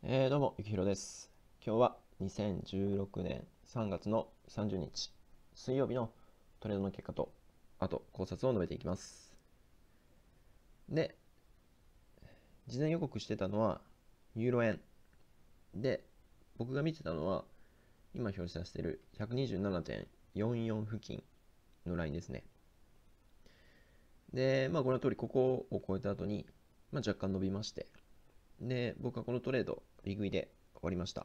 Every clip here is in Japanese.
どうも、ゆきひろです。今日は2016年3月の30日、水曜日のトレードの結果と、あと考察を述べていきます。で、事前予告してたのは、ユーロ円。で、僕が見てたのは、今表示させている 127.44 付近のラインですね。で、ご覧の通り、ここを超えた後に、若干伸びまして、で、僕はこのトレード、利食いで終わりました。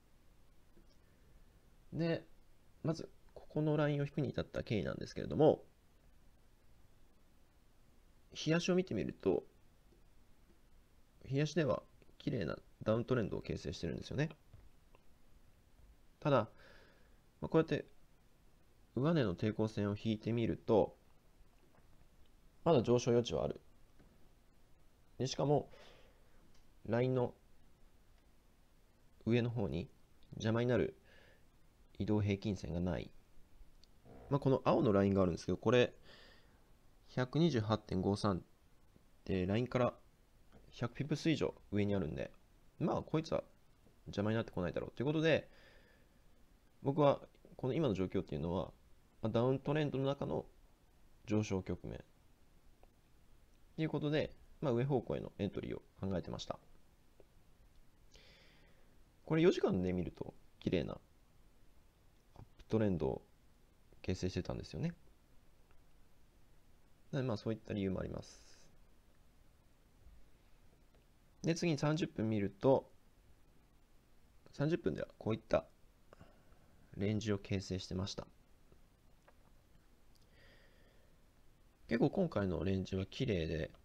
で、まず、ここのラインを引くに至った経緯なんですけれども、日足を見てみると、日足では綺麗なダウントレンドを形成してるんですよね。ただ、こうやって上値の抵抗線を引いてみると、まだ上昇余地はある。でしかも、ラインの上の方に邪魔になる移動平均線がない。この青のラインがあるんですけど、これ 128.53 でラインから100ピプス以上上にあるんで、こいつは邪魔になってこないだろうということで、僕はこの今の状況っていうのは、ダウントレンドの中の上昇局面ということで、上方向へのエントリーを考えてました。これ4時間で見ると綺麗なアップトレンドを形成してたんですよね。なのでそういった理由もあります。で、次に30分見ると、30分ではこういったレンジを形成してました。結構今回のレンジは綺麗で、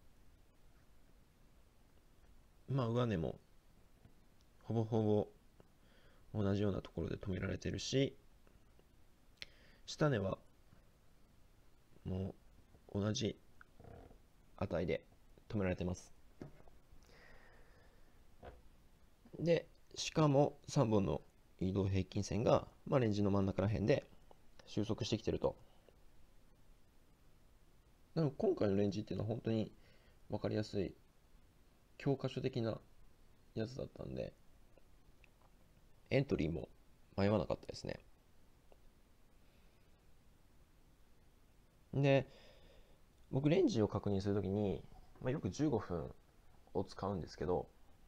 上値もほぼほぼ同じようなところで止められてるし、下値はもう同じ値で止められてます。で、しかも3本の移動平均線が、レンジの真ん中ら辺で収束してきてると。なので今回のレンジっていうのは本当に分かりやすい教科書的なやつだったんで、エントリーも迷わなかったですね。で、僕レンジを確認するときに、よく15分を使うんですけど、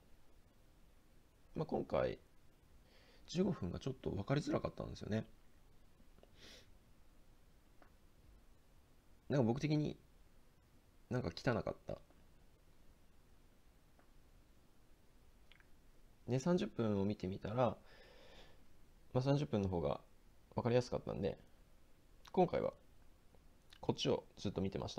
今回15分がちょっと分かりづらかったんですよね。僕的に汚かった。で、30分を見てみたら、30分の方が分かりやすかったんで、今回はこっちをずっと見てました。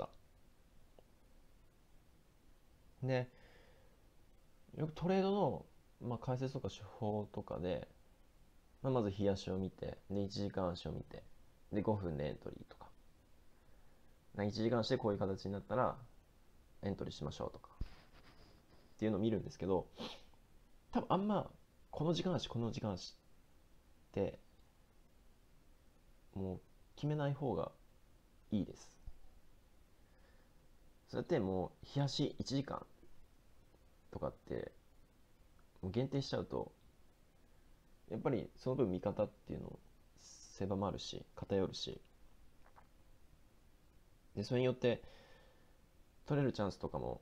で、よくトレードの、解説とか手法とかで、まず日足を見て、で、1時間足を見て、で、5分でエントリーとか、1時間足でこういう形になったら、エントリーしましょうとか、っていうのを見るんですけど、多分この時間足、この時間足って、もう決めない方がいいです。それってもう、日足1時間とかって、もう限定しちゃうと、やっぱりその分見方っていうのを狭まるし、偏るし、で、それによって取れるチャンスとかも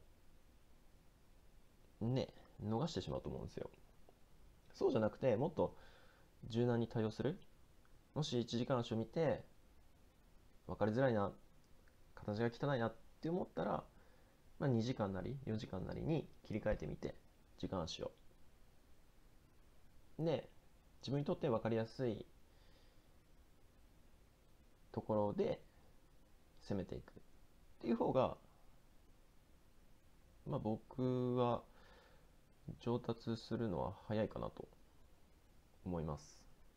ね、逃してしまうと思うんですよ。そうじゃなくて、もっと柔軟に対応する。もし1時間足を見て、分かりづらいな、形が汚いなって思ったら、2時間なり4時間なりに切り替えてみて、時間足を。で、自分にとって分かりやすいところで攻めていくっていう方が、僕は上達するのは早いかなと思います。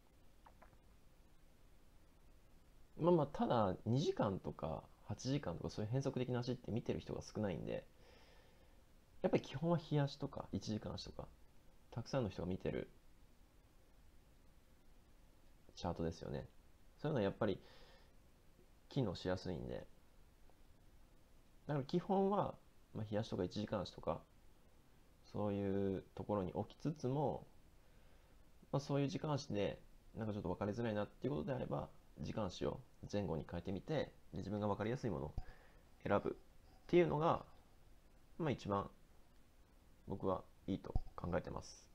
ただ2時間とか8時間とかそういう変則的な足って見てる人が少ないんで、やっぱり基本は日足とか1時間足とかたくさんの人が見てるチャートですよね。そういうのはやっぱり機能しやすいんで、だから基本は日足とか1時間足とかそういうところに置きつつも、そういう時間足でなんかちょっと分かりづらいなっていうことであれば、時間足を前後に変えてみて、で自分が分かりやすいものを選ぶっていうのが、一番僕はいいと考えてます。